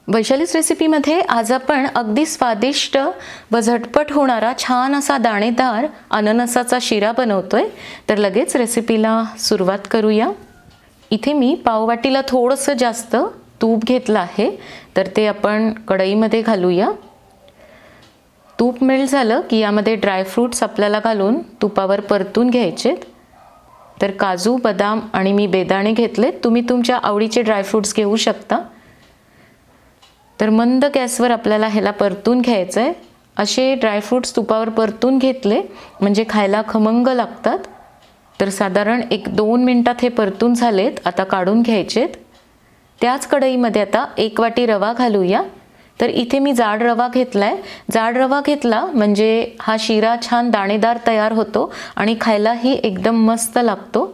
वैशालीच रेसिपीमध्ये आज आपण अगदी स्वादिष्ट व झटपट होणारा छान असा दाणेदार अननसाचा शिरा बनवतोय। तर लगेच रेसिपीला सुरुवात करूया। इथे मी पाववाटीला थोडंसं जास्त तूप घेतलं आहे, तर ते आपण कढईमध्ये घालूया। तूप मेल्ट झालं की यामध्ये ड्रायफ्रूट्स आपल्याला घालून तुपावर परतून घ्यायचे। तर काजू, बदाम आणि मी बेदाणे घेतले, तुम्ही तुमच्या आवडीचे ड्रायफ्रूट्स घेऊ शकता। तर मंद गॅसवर आपल्याला ह्याला परतून घ्यायचं आहे। असे ड्रायफ्रूट्स तुपावर परतून घेतले म्हणजे खायला खमंग लागतात। तर साधारण 1-2 मिनिटात हे परतून झालेत, आता काढून घ्यायचेत। त्याच कढईमध्ये आता 1 वाटी रवा घालूया। तर इथे मी जाड रवा घेतलाय। जाड रवा घेतला म्हणजे हा शिरा छान दाणेदार तयार होतो आणि खायलाही एकदम मस्त लागतो।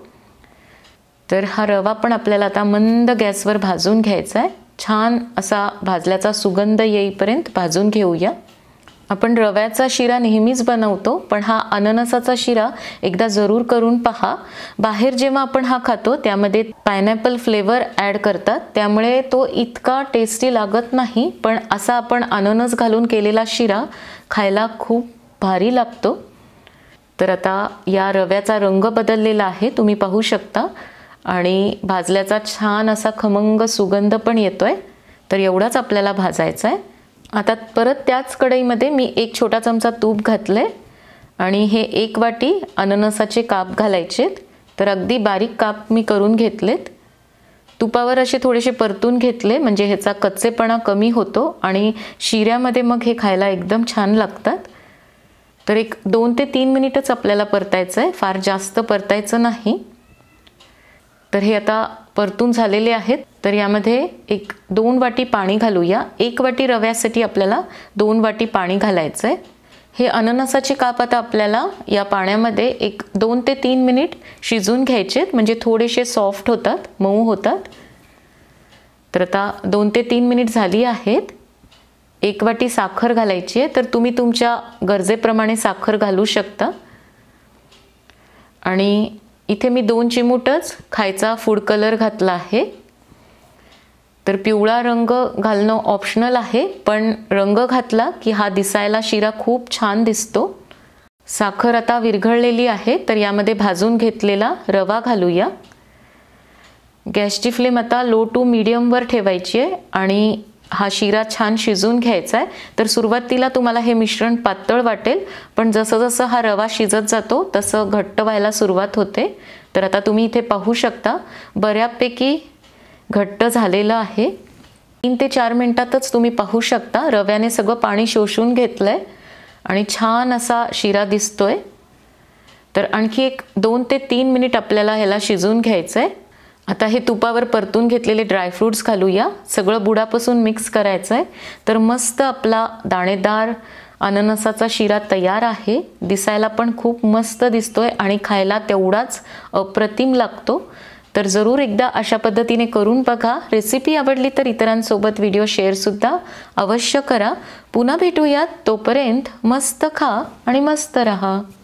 तर हा रवा पण आपल्याला आता मंद गॅसवर भाजून घ्यायचा आहे। छान असा भाजल्याचा सुगंध येईपर्यंत भाजून घेऊया। आपण रव्याचा शिरा नेहमीच बनवतो, पण हा अननसाचा शिरा एकदा जरूर करून पहा। बाहेर जेव्हा आपण हा खातो त्यामध्ये पायनॅपल फ्लेवर ॲड करतात, त्यामुळे तो इतका टेस्टी लागत नाही, पण असा आपण अननस घालून केलेला शिरा खायला खूप भारी लागतो। तर आता या रव्याचा रंग बदललेला आहे, तुम्ही पाहू शकता, आणि भाजल्याचा छान असा खमंग सुगंध पण येतोय। तर एवढाच आपल्याला भाजायचा आहे। आता परत त्याच कढईमध्ये मी 1 छोटा चमचा तूप घातले आणि हे 1 वाटी अननसाचे काप घालायचेत। तर अगदी बारीक काप मी करून घेतलेत। तुपावर असे थोडेसे परतून घेतले म्हणजे ह्याचा कच्चेपणा कमी होतो आणि शिऱ्यामध्ये मग हे खायला एकदम छान लागतात। तर 2 ते 3 मिनिटच आपल्याला परतायचं आहे, फार जास्त परतायचं नाही। तर हे आता परतून झालेले आहेत। तर यामध्ये 1-2 वाटी पाणी घालूया। 1 वाटी रव्यासाठी आपल्याला 2 वाटी पाणी घालायचं आहे। हे अननसाचे काप आता आपल्याला या पाण्यामध्ये 2 ते 3 मिनिट शिजून घ्यायचेत, म्हणजे थोडेसे सॉफ्ट होतात, मऊ होतात। तर आता 2 ते 3 मिनिट झाली आहेत। 1 वाटी साखर घालायची आहे, तर तुम्ही तुमच्या गरजेप्रमाणे साखर घालू शकता। आणि इथे मी 2 चिमूटच खायचा फूड कलर घातला आहे। तर पिवळा रंग घालणं ऑप्शनल आहे, पण रंग घातला की हा दिसायला शिरा खूप छान दिसतो। साखर आता विरघळलेली आहे, तर यामध्ये भाजून घेतलेला रवा घालूया। गॅसची फ्लेम आता लो टू मीडियमवर ठेवायची आहे आणि हा शिरा छान शिजून घ्यायचा आहे। तर सुरुवातीला तुम्हाला हे मिश्रण पातळ वाटेल, पण जसं जसं हा रवा शिजत जातो तसं घट्ट व्हायला सुरुवात होते। तर आता तुम्ही इथे पाहू शकता, बऱ्यापैकी घट्ट झालेलं आहे। 3 ते 4 मिनिटातच तुम्ही पाहू शकता रव्याने सगळं पाणी शोषून घेतलंय आणि छान असा शिरा दिसतोय। तर आणखी 2 ते 3 मिनिट आपल्याला ह्याला शिजून घ्यायचं आहे। आता हे तुपावर परतून घेतलेले ड्रायफ्रूट्स घालूया। सगळं बुडापासून मिक्स करायचं आहे। तर मस्त आपला दाणेदार अननसाचा शिरा तयार आहे। दिसायला पण खूप मस्त दिसतोय आणि खायला तेवढाच अप्रतिम लागतो। तर जरूर एकदा अशा पद्धतीने करून बघा। रेसिपी आवडली तर इतरांसोबत व्हिडिओ शेअरसुद्धा अवश्य करा। पुन्हा भेटूयात, तोपर्यंत मस्त खा आणि मस्त रहा।